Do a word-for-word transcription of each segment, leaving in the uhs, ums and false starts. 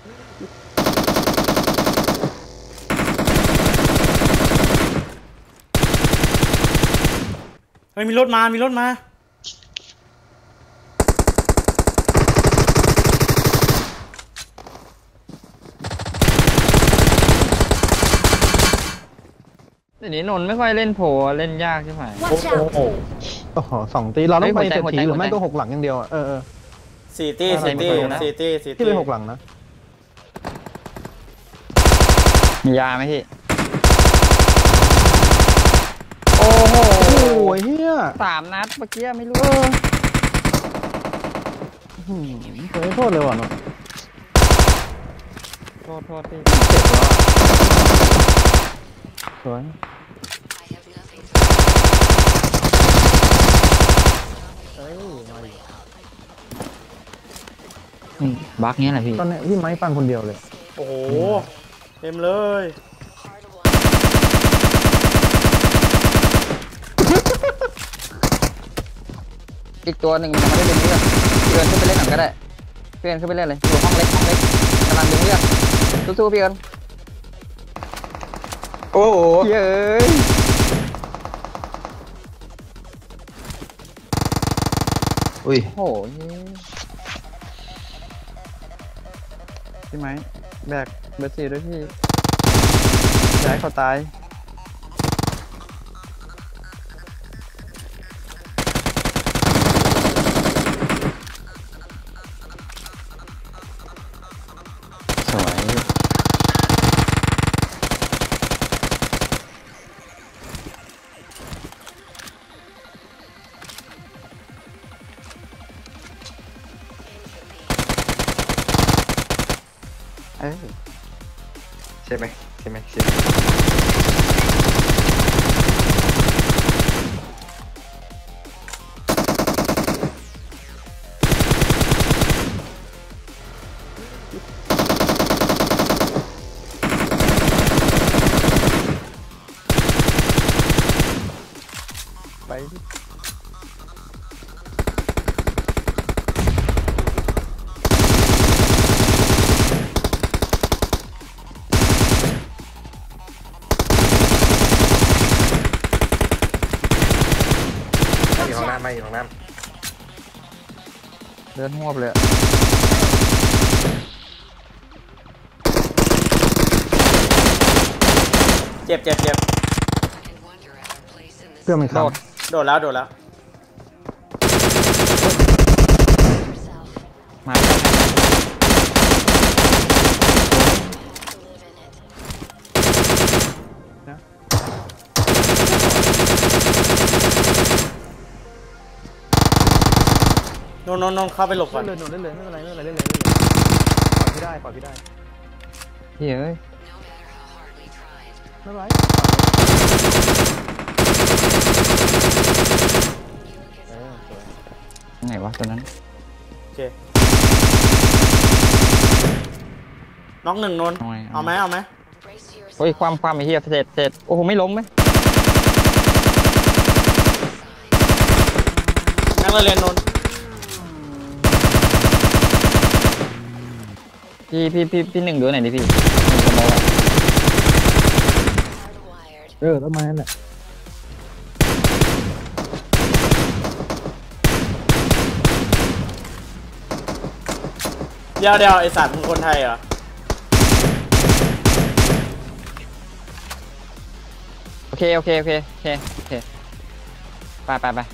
เฮ้ยมีรถมามีรถมาเดี๋ยวนี้นนไม่ค่อยเล่นโผเล่นยากใช่ไหมโอ้โหโอ้โหสองตีเราต้องไปเศรษฐีหรือไม่ก็หกหลังอย่างเดียวอ่ะเออเออสี่ตี้สี่ตี้สี่ตี้สี่ตี้ที่เป็นหกหลังนะมียาไหมพี่โอ้โหโอ้ยเฮียสามนัดเมื่อกี้ไม่รู้เคยโทษเลยว่ะเนาะโทษโทษพี่เจ็บแล้วสวยบักเนี้ยแหละพี่ตอนนี้พี่ไม้ปังคนเดียวเลยโอ้โหเต็มเลยอีกตัวหนึ่งมันไม่ได้ดึงเลือดเพื่อนขึ้นไปเล่นหนังก็ได้เพื่อนขึ้นไปเล่นเลยอยู่ห้องเล็กห้องเล็กกำลังดึงเลือดสู้ๆพี่เอิญโอ้โหเย้ยอุ้ยโอ้ยพี่ไหมแบกเบอร์สี่ด้วยพี่ย้ายเขาตายสวยเอ้ยใช่ไหมใช่ไหมใช่ไปไม่อยู่ตรงนั้นเดินหัวไปเลยเจ็บเจ็บเจ็บเพื่อนมันโดดโดดแล้วโดดแล้วมานนนนเข้าไปหลบก่อนเล่นเลยเล่นเลยไม่เป็นไรไม่เป็นไรเล่นเลยเล่นเลยปล่อยพี่ได้ปล่อยพี่ได้เฮ้ยไม่เป็นไรไหนวะตัวนั้นโอเคน็อกหนึ่งนนเอาไหมเอาไหมโอ้ยความความไอ้เหี้ยเสร็จเสร็จโอ้โหไม่ล้มไหมนั่งเรียนนนพี่พี่พี่พี่หนึ่งดูไหนดิพี่เออต้นไม้นั่นแหละเดี๋ยวเดี๋ยวไอสัตว์มึงคนไทยเหรอโอเคโอเคโอเคโอเคโอเคไปไปไป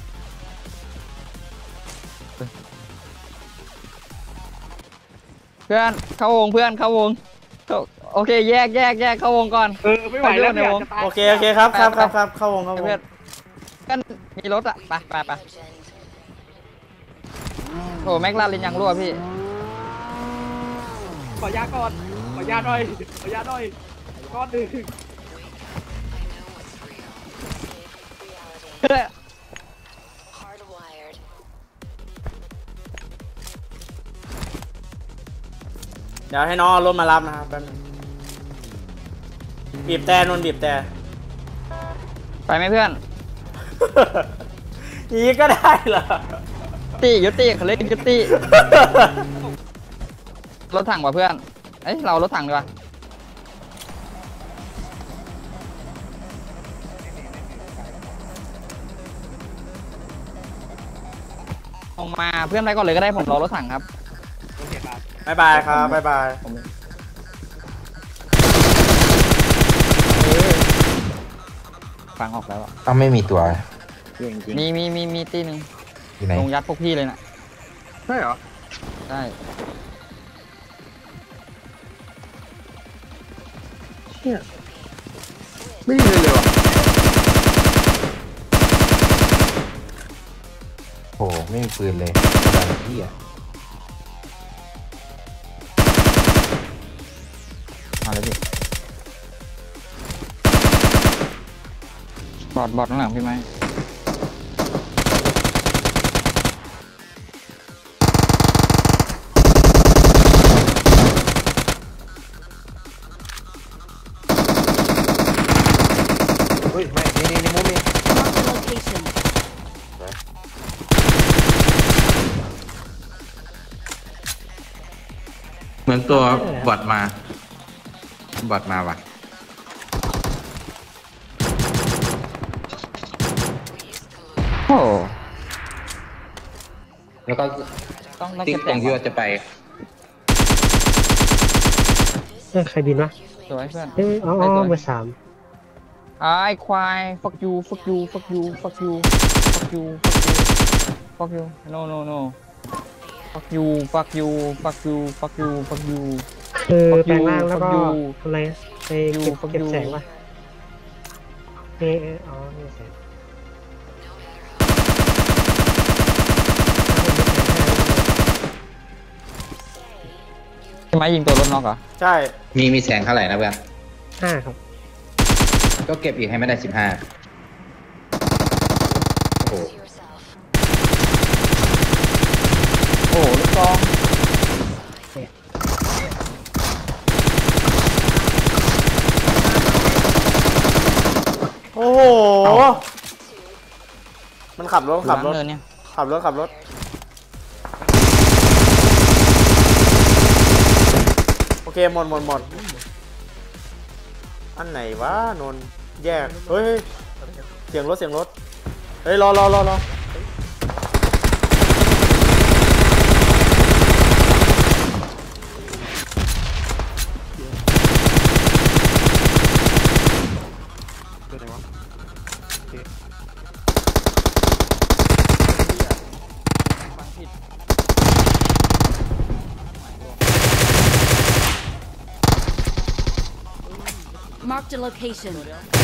เพื่อนเข้าวงเพื่อนเข้าวงโอเคแยกแยกแยกเข้าวงก่อนเออไม่ไหวแล้วเนี่ยโอเคโอเคครับครับครับครับเข้าวงเข้าวงเพื่อนกันมีรถอะไปไปไปโอ้แม็กลาลินยังรั่วพี่ขอยาก่อนขอยาหน่อยขอยาหน่อยก้อนหนึ่งเดี๋ยวให้น้องรถมารับนะครับแป๊บนึงบีบแต่นนบีบแต่ไปไหมเพื่อนนี้ก็ได้เหรอตียุติเขาเล่นยุติรถถังว่ะเพื่อนเอ้ยเราเอารถถังดีกว่าลงมาเพื่อนไปก่อนเลยก็ได้ผมรอรถถังครับโอเคครับบายบายครับบายบายผมฟังออกแล้วอ่ะต้องไม่มีตัวมีมีมีมีตีหนึ่งอยู่ไหนลงยัดพวกพี่เลยน่ะใช่เหรอใช่ไม่มีเลยเลยวะโอ้ไม่มีปืนเลยดังที่อ่ะมาเลยพี่บอดบอดข้างหลังพี่ไหมเฮ้ยไม่นี่นี่นี่มุมนี่ Mark the location. เหมือนตัวบอดมาบอดมาว่ะโอ้แล้วก็ต้องต้องติ๊กเก็บตแต่รง งที่ว่าจะไปเออใครบินวะสวยเพื่อนเอ้ยอ๋ออ๋อเบอร์สามไอ้ควาย fuck you fuck you fuck you fuck you fuck you fuck you no no no fuck you fuck you fuck you fuck you fuck you คือ Fuck แปลง you ร่างแล้วก็ fuck you ทำอะไรนะไปเก็บ Fuck you เก็บแสงวะเอะเอะอ๋อนี่แสงใช่ไหมยิงตัวรถนอกเหรอใช่มีมีแสงเท่าไหร่นะเพื่อนห้าครับก็เก็บอีกให้ไม่ได้สิบห้าโอ้โหโอ้โหลูกซองโอ้โหมันขับรถขับรถเนินเนี่ยขับรถขับรถโอเคหมดหมดหมดอันไหนวะนนท์แยกเฮ้ยเฮ้ยเสียงรถเสียงรถเฮ้ยรอรอรอรอ Mark the location.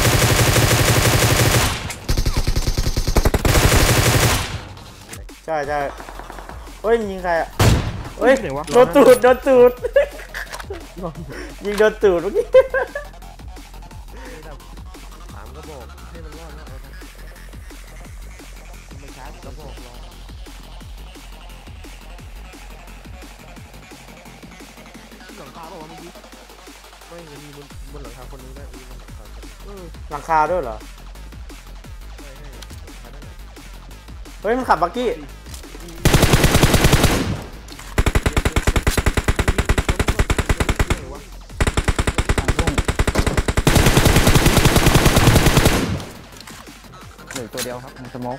ใช่ใช่เฮ้ยยิงใครอ่ะเฮ้ยโดนตูดโดนตูดยิงโดนตูดเมื่อกี้สามกระบอกให้มันรอดนะไม่ช้ากระบอกรอหลังคาบอกว่าเมื่อกี้ไม่มีบนบนหลังคาคนนึงได้หลังคาด้วยเหรอเฮ้ยมันขับบักกี้เหลือตัวเดียวครับมันสโมก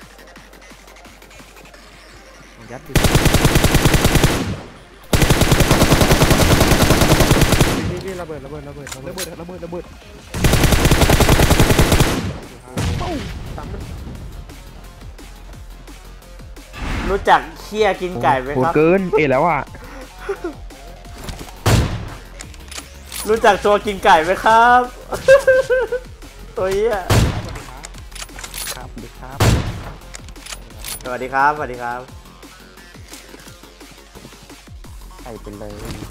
ยัดดินี่ระเบิดระเบิดระเบิดระเบิดระเบิดระเบิดรู้จักเคี่ยกินไก่ไหมครับเกินเอแล้วอ่ะรู้จักตัวกินไก่ไหมครับ ตัวเหี้ยครับดีครับสวัสดีครับสวัสดีครับใส่ไปเลย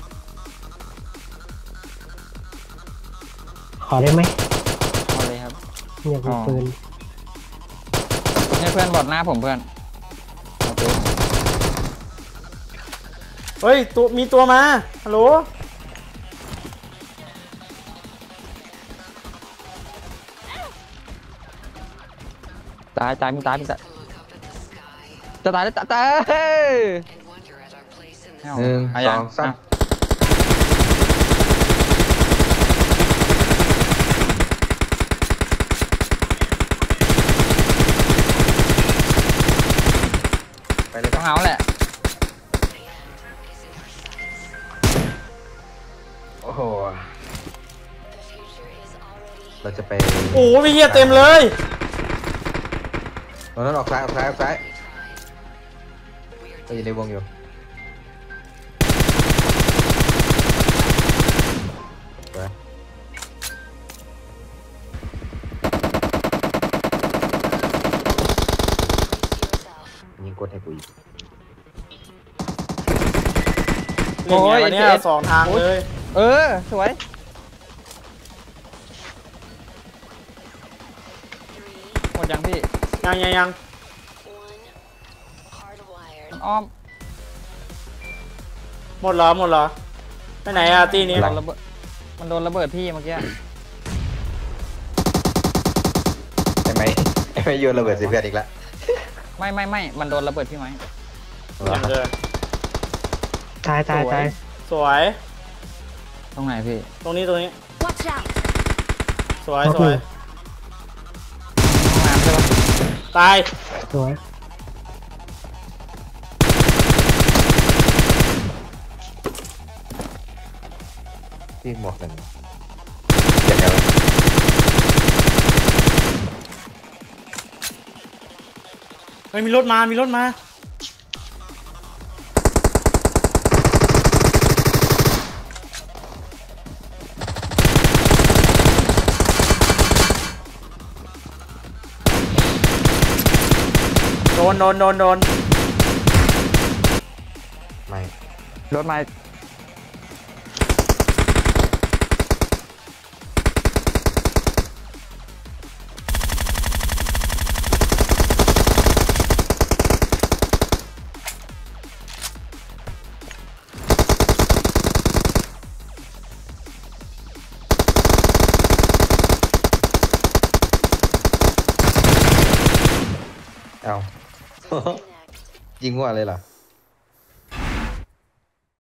ขอได้ไหมเอาเลยครับอยากมีปืนเนี่ยเพื่อนบอดหน้าผมเพื่อนเอาตัวเฮ้ยตัวมีตัวมาฮัลโหลตายตายมึงตายมึงตายจะตายแล้วตายตายหนึ่งสองสามเราจะไปโอ้ยเฮียเต็มเลยตอนนั้นออกซ้ายออกซ้ายออกซ้ายก็อยู่ในวงอยู่ไปยิงกดให้กูอีกเล่นไงวะเนี่ยสองทางเลยเออสวยหมดยังพี่ยังยังยังอ้อมหมดเหรอหมดเหรอไปไหนอะตีนี้โดนระเบิดมันโดนระเบิดพี่เมื่อกี้ไอ้ไหมไอ้ไหมโยนระเบิดใส่เพื่อนอีกแล้วไม่ไม่ไม่มันโดนระเบิดพี่ไหมยังเลยตายตายตายสวยตรงไหนพี่ตรงนี้ตรงนี้ Watch out! สวยสวยห้องน้ำใช่ปะตายสวยพี่หมวกหนึ่งเจ็บแล้วเฮ้ยมีรถมามีรถมาโดนโดนโดนโดนไม่รถมาเอา ยิงมั่วเลยเหรอ